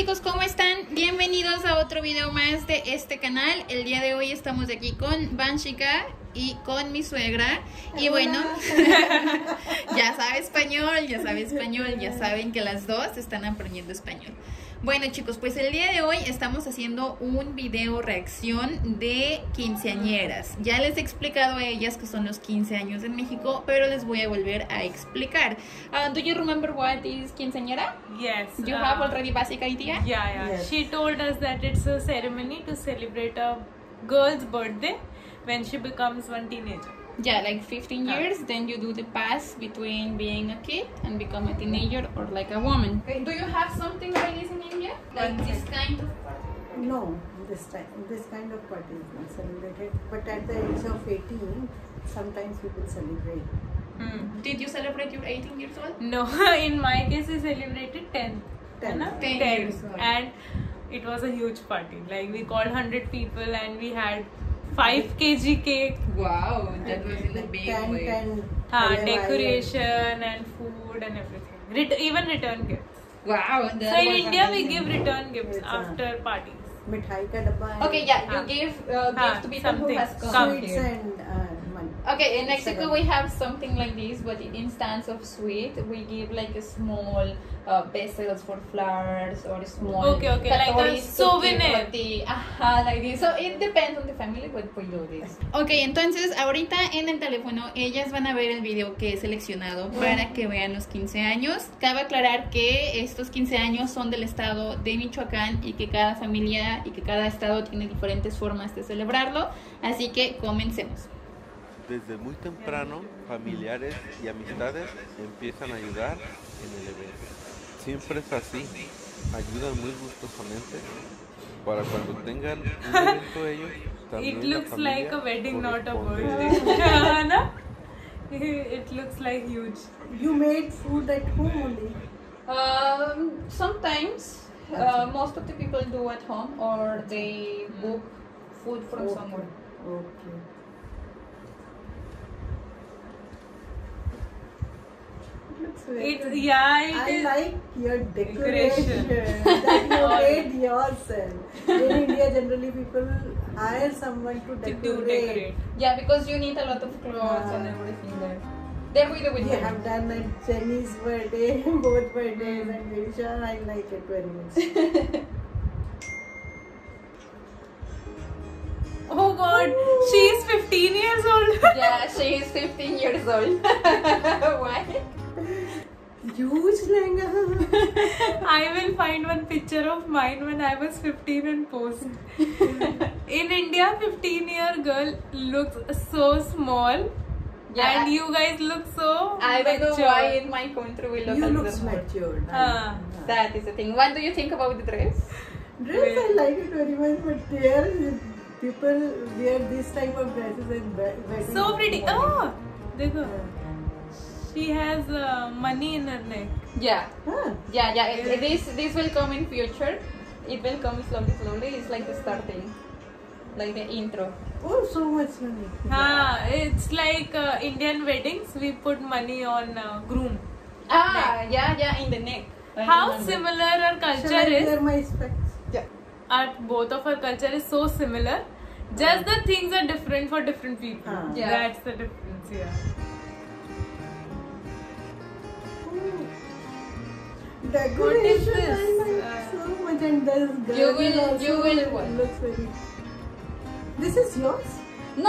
chicos, ¿cómo están? Bienvenidos a otro video más de este canal. El día de hoy estamos aquí con Vanshika y con mi suegra. Y bueno, ya sabe español, ya saben que las dos están aprendiendo español. Bueno chicos, pues el día de hoy estamos haciendo un video reacción de quinceañeras. Ya les he explicado a ellas que son los 15 años en México, pero les voy a volver a explicar. Do you remember what is quinceañera? Yes. You have already basic idea? Yeah. Yes. She told us that it's a ceremony to celebrate a girl's birthday when she becomes one teenager. Yeah, like 15 years, then you do the pass between being a kid and become a teenager or like a woman. Okay. Do you have something like this in India? Like this kind of party? No, this kind of party is not celebrated. But at the age of 18, sometimes people celebrate. Did you celebrate your 18 years old? No, in my case, we celebrated 10. 10. 10 years old. And it was a huge party. Like we called 100 people and we had 5 kg cake. Wow, that was in a big way. Decoration and food and everything. Even return gifts. Wow. So in India, we give return gifts after parties. Mithai ka dabba. Okay, yeah, you give gift to people who has come Sweets here. and money. Okay, in Mexico we have something like this, but instead of sweet, we give like a small vessels for flowers or small Okay, like a souvenir. Like this. So it depends on the family, but we do this. Okay, entonces ahorita en el teléfono ellas van a ver el video que he seleccionado para que vean los 15 años. Cabe aclarar que estos 15 años son del estado de Michoacán y que cada familia y que cada estado tiene diferentes formas de celebrarlo. Así que comencemos. Desde muy temprano, familiares y amistades empiezan a ayudar en el evento. Siempre es así, ayudan muy gustosamente para cuando tengan un evento ellos. También It la looks familia like a wedding, not a corresponde. birthday. No? It looks like huge. You made food at home only? Sometimes most of the people do at home or they book food from somewhere. Okay. I like your decoration that you made yourself. In India, generally people hire someone to decorate. Yeah, because you need a lot of clothes and everything there. There we do with You have done at Jenny's birthday, both birthdays, and Visha. I like it very much. Oh God, she is 15 years old. Yeah, she is 15 years old. Why? Huge lehenga. I will find one picture of mine when I was 15 and post. In India, 15-year girl looks so small. Yeah, and you guys look so I don't know mature. why in my country we look You like look this. matured. That is the thing. What do you think about the dress? Dress, I like it very much, but there people wear this type of dresses and wedding. So pretty. Oh, dekho. She has money in her neck. Yeah. Huh. Yeah. This will come in future. It will come slowly. It's like the starting, like the intro. Oh, so much money. It's like Indian weddings. We put money on groom. Yeah, in the neck. How similar our culture Shall I is. wear my specs? Yeah. Both of our culture is so similar. Just the things are different for different people. Yeah. That's the difference. Yeah. Decoration, What is this? I like so much, and this girl You will what? looks very. This is yours? No.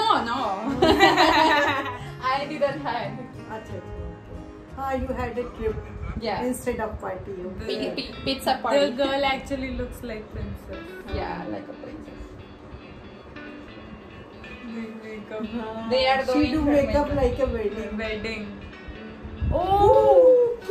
I didn't have. Achha, okay. You had a trip Yeah. instead of party. Okay. Pizza The party. girl actually looks like princess. Yeah, like a princess. Makeup. They are She doing do her makeup makeup. like a wedding. Wedding. Oh,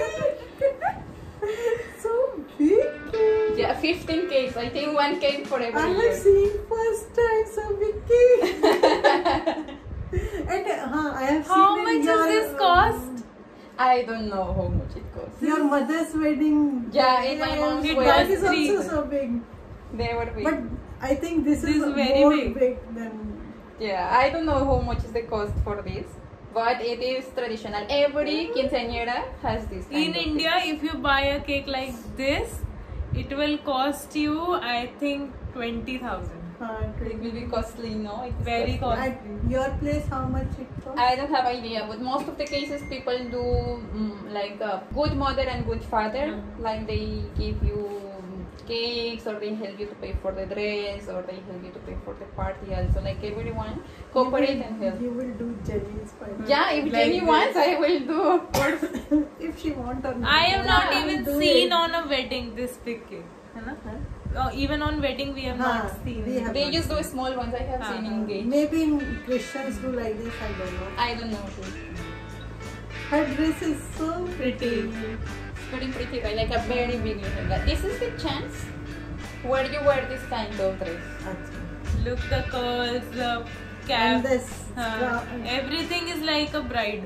so big. Yeah, 15 cakes. I think one cake for every I year. have seen first time so big cake. And I have seen How in much your, does this cost? I don't know how much it costs. Your mother's wedding. Yeah, in my mom's It wedding. That is three. also so big. They were big. But I think this is very more big. big than. Yeah, I don't know how much is the cost for this, but it is traditional. Every quinceañera has this kind In of India, thing. if you buy a cake like this, it will cost you, I think, 20,000. It will be costly, no? It is Very costly. At your place, how much it costs? I don't have idea, but most of the cases people do like a good mother and good father, like they give you cakes, or they help you to pay for the dress, or they help you to pay for the party also. Like everyone cooperate and help. You will do Jenny's party. Yeah, if Like Jenny this. wants, I will do, of course. If she wants or not. I have not Yeah, even do seen it. on a wedding this big cake. है ना? Even on wedding we have not seen. we have They not just do seen. small ones. I have seen engaged. Maybe Christians do like this, I don't know. I don't know. Her dress is so pretty. It's pretty, right? Like a very big lehenga. This is the chance where you wear this kind of dress. Achha. Look, the curls, the And cap, this. everything is like a bride.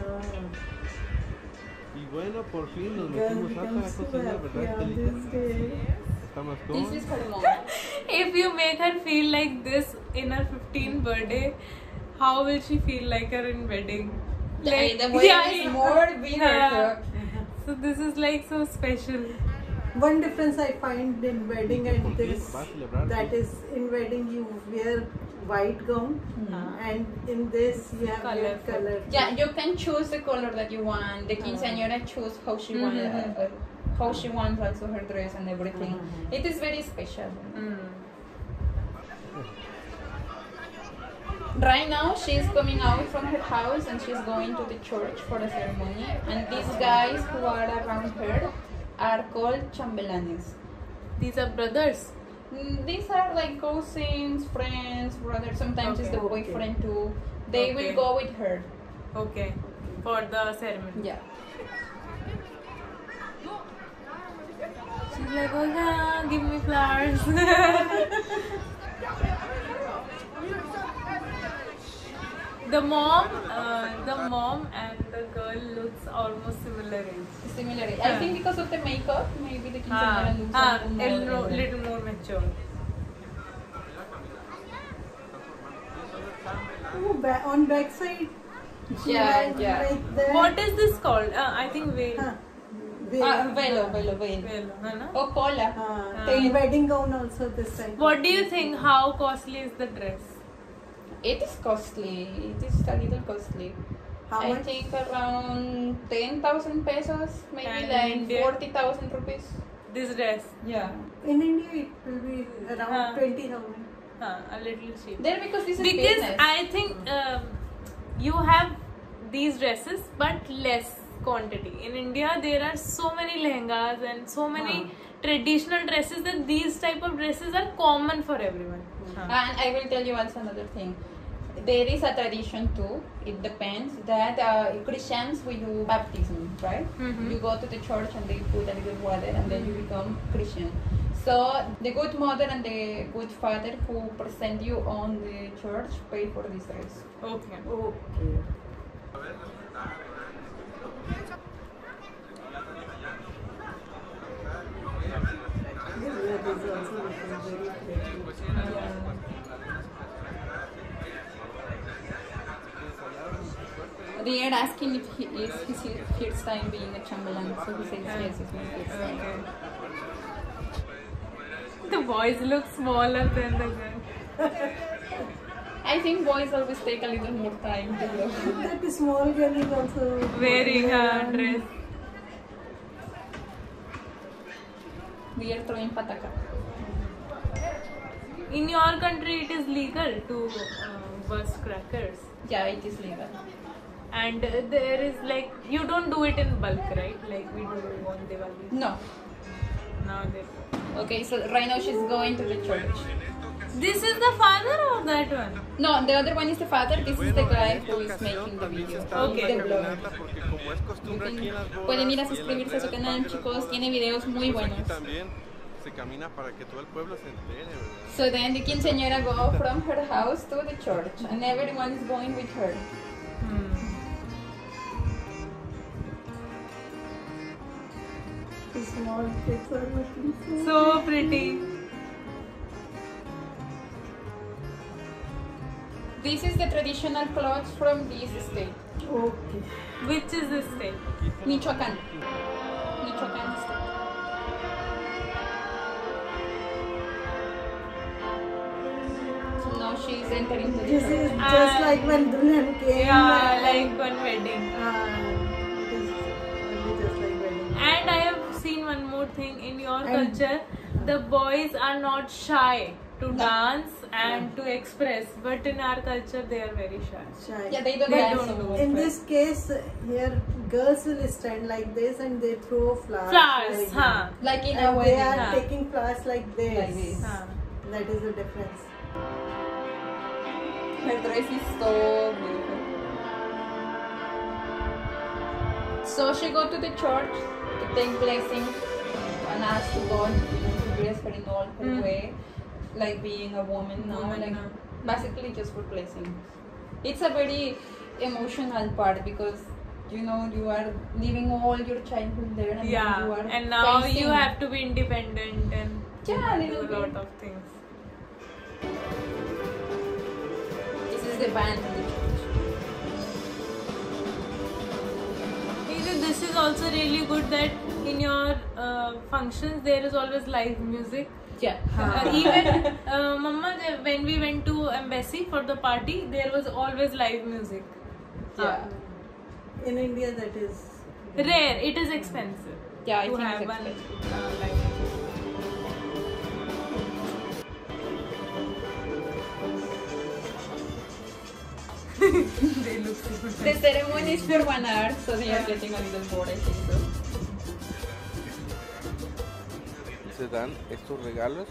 Y bueno, por fin nos Girl metimos becomes a so cocinar, happy ¿verdad, on Estelita? this day. Está más This cómodo. is her mom. If you make her feel like this in her 15th birthday, how will she feel like her in wedding? The wedding is more bigger. Yeah. So this is like so special. One difference I find in wedding and Porque this, va a celebrar. that is in wedding you wear white gown and in this you have red Colorful. color. Yeah, you can choose the color that you want. The quinceañera choose how she how she wants also her dress and everything. It is very special. Right now she's coming out from her house and she's going to the church for the ceremony. And these guys who are around her are called chambelanes. These are brothers. These are like cousins, friends, brothers. Sometimes it's the Okay. boyfriend too. They will Okay. go with her. Okay. For the ceremony. Yeah. She's like, oh yeah, give me flowers. The mom and the girl looks almost similar age. Similar. I think because of the makeup, maybe the quinceañera looks A a little more. little more mature. Oh, on back side. she Yeah, has yeah. Like that. What is this called? I think veil. Velo. Veil, है ना? Oh, cola. In wedding gown also this time. What do you think? How costly is the dress? It is costly. It is a little costly. How I much? think around 10,000 pesos, maybe And like Indian? 40,000 rupees. This dress. Yeah. In India it will be around 20,000. A little cheap. There because this is Because business. I think you have these dresses but less quantity. In India there are so many lehengas and so many traditional dresses that these type of dresses are common for everyone. And I will tell you also another thing. There is a tradition too. It depends that Christians will do baptism, right? Mhm. You go to the church and they put a little water and then you become Christian. So the good mother and the good father who present you on the church pay for this dress. Okay. Okay. That is also looking very pretty. They are asking if he is his first time being a chambellan, so he says yes, it's my first time. Okay. The boys look smaller than the girl. I think boys always take a little more time to grow. That small girl is also Wearing a dress. We are throwing pataka. In your country, it is legal to burst crackers, Yeah, it is legal. and there is like you don't do it in bulk, right? Like we do on Diwali. No. Now they. Okay, so right now she's going to the church. This is the father or that one? No, the other one is the father. This is the guy who is making the video. Okay. The blogger. Porque como es costumbre aquí en las bodas, Pueden ir a suscribirse a su canal, chicos. Tiene videos muy pues aquí buenos. también se camina para que todo el pueblo se entere, ¿verdad? So then the quinceañera go from her house to the church, and everyone is going with her. The small kids are looking so. So pretty. This is the traditional clothes from this state, Okay. Which is this state? Michoacán. Michoacán state. she's entering the This is church. just like when Dulhan came. Yeah, like one wedding. It is only just like wedding. And I have seen one more thing in your And- culture. The boys are not shy to dance and to express, but in our culture they are very shy. Shy. Yeah, they don't They dance don't so know. much, In but- this case, here girls will stand like this and they throw flowers. Flowers, like huh? that. Like in a And they wedding. are huh? taking flowers like this. Like this. Huh. That is the difference. Her dress is so beautiful. So she go to the church to take blessing and ask to God to bless her in all her way, like being a woman now, Woman, like huh? basically just for blessing. It's a very emotional part because you know you are living all your childhood there, and Yeah, now you are and now facing- you have to be independent and Yeah, a do little a lot bit. of things. This is the band in the church. Even this is also really good that in your functions there is always live music. Yeah. Even Mama, when we went to embassy for the party, there was always live music. Yeah. In India, that is Rare. It is expensive. Yeah, I to think have it's one expensive. live music. They look so The ceremony is for 1 hour, so they are getting a little bored, I think so. Se dan estos regalos.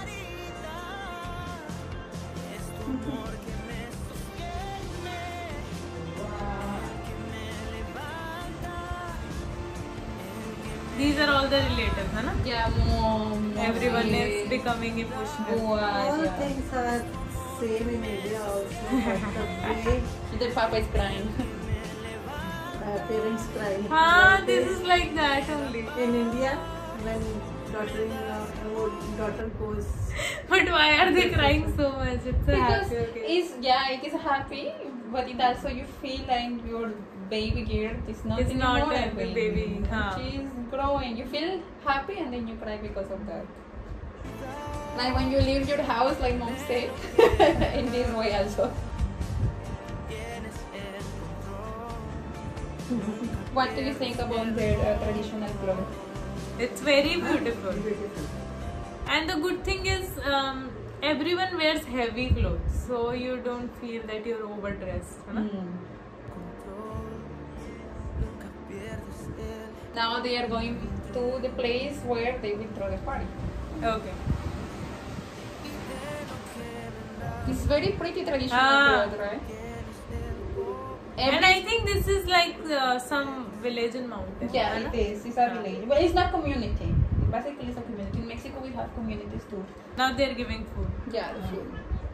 These are all the relatives, है ना? Yeah, mom. Everyone is is becoming emotional. all things are same in India also. But the way The papa is crying. parents cry. Ah, Like this is like that only. in India when daughter goes. But why are they crying so much? It's a Because happy occasion. it is happy, but it also you feel like your baby girl is not It's not anymore a baby, huh. She is growing. You feel happy and then you cry because of that. Like when you leave your house, like mom said, in this way also. What do you think about their traditional clothes? It's very beautiful. Beautiful. And the good thing is, everyone wears heavy clothes, so you don't feel that you're overdressed. है ना? Now they are going to the place where they will throw the party. Okay. It's very pretty traditional Ah. clothes, right? And I think this is like some village in mountain. Yeah, है ना? it is. It's a village. But it's not community. Basically, it's a community. In Mexico, we have communities too. Now they're giving food. Yeah, the food.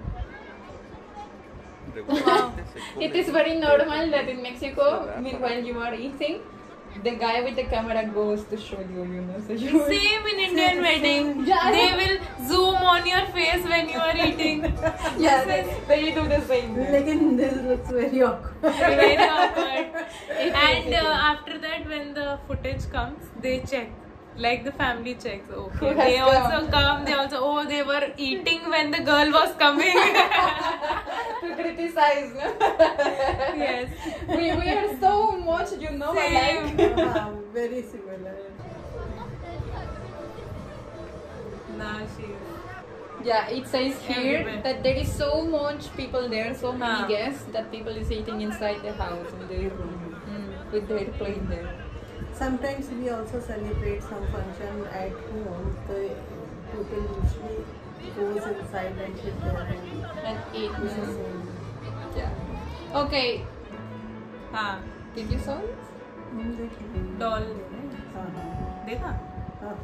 Regularmente se come It is very normal that in se Mexico, da meanwhile para- you are eating, the guy with the camera goes to show you, so you Same in Indian wedding. Yeah, They will zoom on your face when you are eating. yeah, they do the same. Lekin this looks very awkward. Very awkward. It And is. after that, when the footage comes, they check. Like the family checks. Okay. Who has They also come? come. They also, oh, they were eating when the girl was coming. To criticize, no? Yes. we are so much, Same. alike. Very similar. Nah, she. Yeah, it says here Everywhere. that there is so much people there, so many Ah. guests, that people is eating inside the house, in their room, with their plate there. Sometimes we also celebrate some function at home. The people usually goes inside and sit there and And eat. this is same. Yeah. Okay, हाँ. did you saw it? देखिए। Doll. हाँ, देखा? हाँ।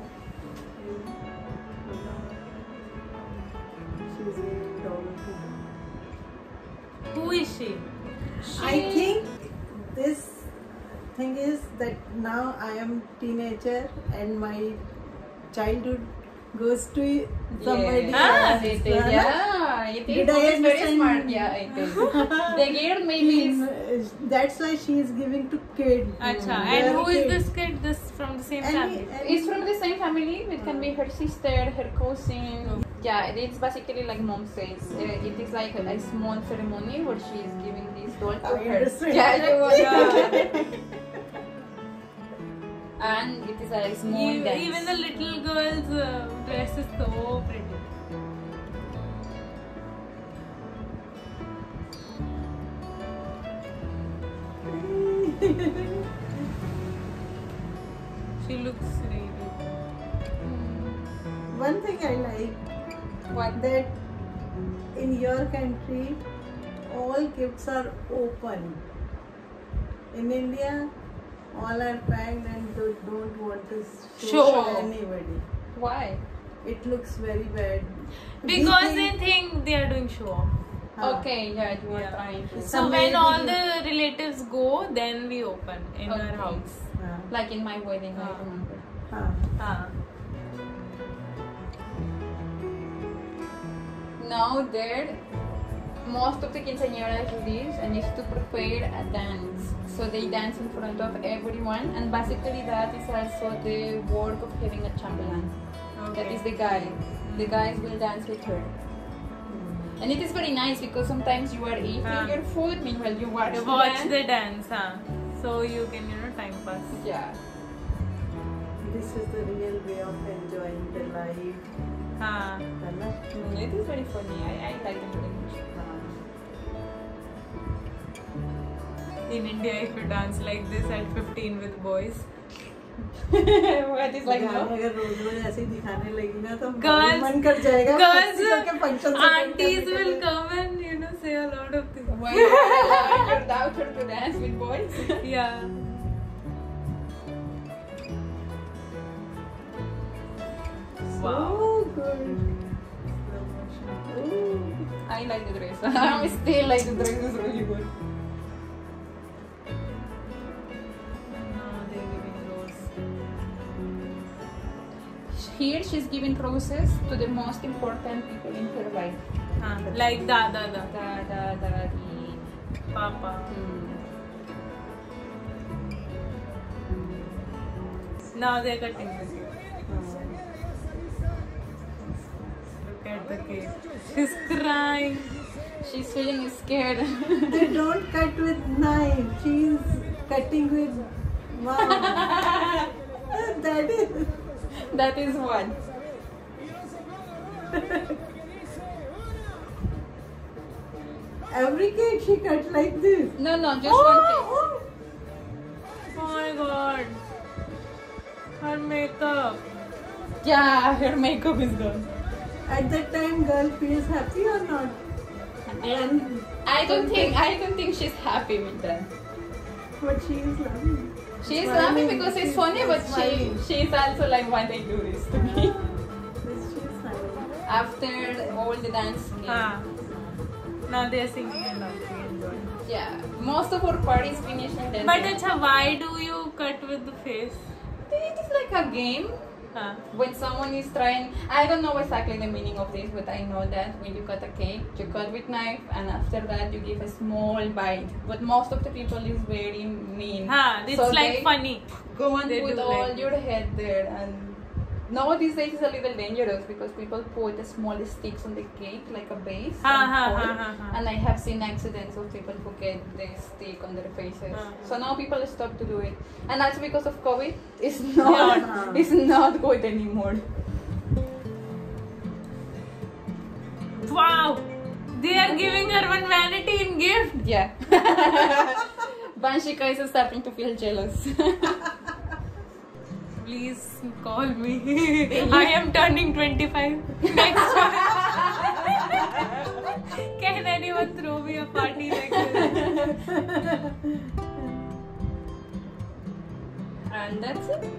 She's giving doll to him. Who is she? I think this thing is that now I am teenager and my childhood goes to somebody Ah, else. it is. Yeah, it is. Did I It's very understand? smart. Yeah, it is. The girl maybe is. That's why she is giving to kid. Acha. They And are who is kid. this kid? This from the same Any- family? any- It's from the same family. It can be her sister, her cousin. Yeah, it's basically like mom says. It is like a small ceremony where she is giving this doll to I her. understand. Yeah, and it is a small dance. Even the little girl's dress is so pretty. She looks really good. One thing I like What? that in your country all gifts are open. In India, all are packed and don't want to show Show. anybody. Why? It looks very bad. Because We they think- think they are doing show off. Okay, yeah, you are Yeah. trying to. So Some when lady- all the relatives go, then we open in Okay. our house. Like in my wedding, I Ah. remember. Ah. Now there, most of the quinceañeras do this and is to prepare a dance. So they dance in front of everyone, and basically that is also the work of having a chambelán. That is the guy. The guys will dance with her. And it is very nice because sometimes you are eating Ah. your food, meanwhile you watch, You the watch dance. the dance, so you can time pass. Yeah. This is the real way of enjoying the life. हाँ. है ना? It is very funny. I like it very much. In India, if you dance like this at 15 with boys, What is like गाने no? अगर रोज रोज ऐसे ही दिखाने लगी ना तो Girls- मन कर जाएगा girls, किसी के function से aunties करने के will लिए। come and say a lot of things. Why you allow your daughter to dance with boys? Yeah. So good. Ooh. I like the dress. I still like the dress. It's really good. They're giving rose. Here she's giving roses to the most important people in her life. Like Dada, Daddy. Papa. Now they're cutting the cake. Look at the cake. She's crying. She's feeling scared. They don't cut with knife. She's cutting with wow. That is what. Every cake she cut like this. No, just one thing. Oh, Oh my god. Her makeup. Yeah, her makeup is gone. at that time, girl feels happy or not? And I don't think she's happy with that. but she is laughing. She's Smiling. laughing because it's She's funny, but smiling. she's also like, why they do this to me? She's smiling. After all the dance game. Ah. Now they're singing and dancing and enjoying. Yeah, most of our parties finish in dancing. But Acha, why do you cut with the face? It is like a game. Huh. When someone is trying, I don't know exactly the meaning of this, but I know that when you cut a cake, you cut with knife, and after that you give a small bite. But most of the people is very mean. It's So like they funny. Go and They put do all like your head there, and now these days it's a little dangerous because people put the small sticks on the cake like a base and hold. And I have seen accidents of people who get the stick on their faces. So now people stop to do it, and that's because of COVID. It's not. It's not good anymore. Wow! They are giving her one vanity in gift. Yeah. Banshika is starting to feel jealous. Please call me. I am turning 25 next month. Can anyone throw me a party like this? And that's it.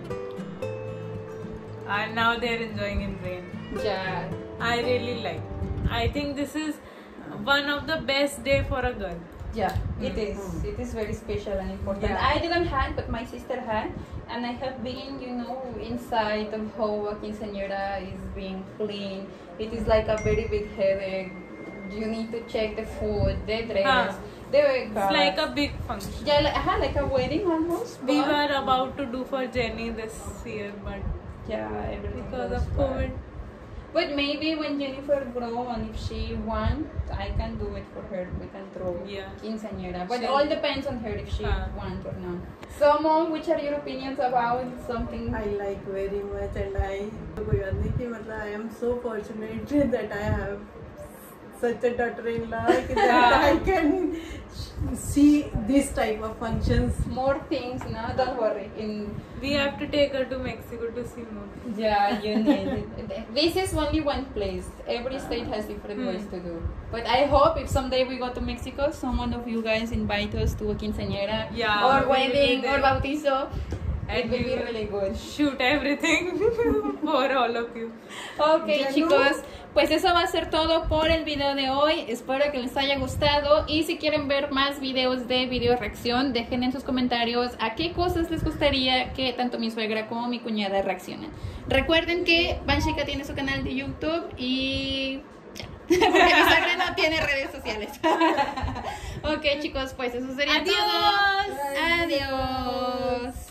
And now they're enjoying in rain. Yeah. I really like. I think this is one of the best day for a girl. Yeah, it is. It is very special and important. Yeah. I didn't have, but my sister had, and I have been, inside of how a quinceañera is being clean. It is like a very big headache. You need to check the food, the dress, the It's like a big function. yeah, like a wedding almost. We but- were about to do for Jenny this year, but yeah, everything because was of bad. COVID. But maybe when Jennifer grow and if she want, I can do it for her. We can throw quinceañera. But Sure. all depends on her if she want or not. So, Mom, which are your opinions about something? I like very much, and I am so fortunate that I have such a daughter-in-law that I can see this type of functions. More things, no? Don't worry. We have to take her to Mexico to see more. Yeah, you need it. This is only one place. Every state has different ways to do. But I hope if someday we go to Mexico, someone of you guys invite us to a quinceañera or wedding or bautizo. It will be really good. Shoot everything for all of you. Ok, chicos, pues eso va a ser todo por el video de hoy. Espero que les haya gustado. Y si quieren ver más videos de video reacción, dejen en sus comentarios a qué cosas les gustaría que tanto mi suegra como mi cuñada reaccionen. Recuerden que Vanshika tiene su canal de YouTube y ya. Porque mi suegra no tiene redes sociales. Ok, chicos, pues eso sería todo. Adiós.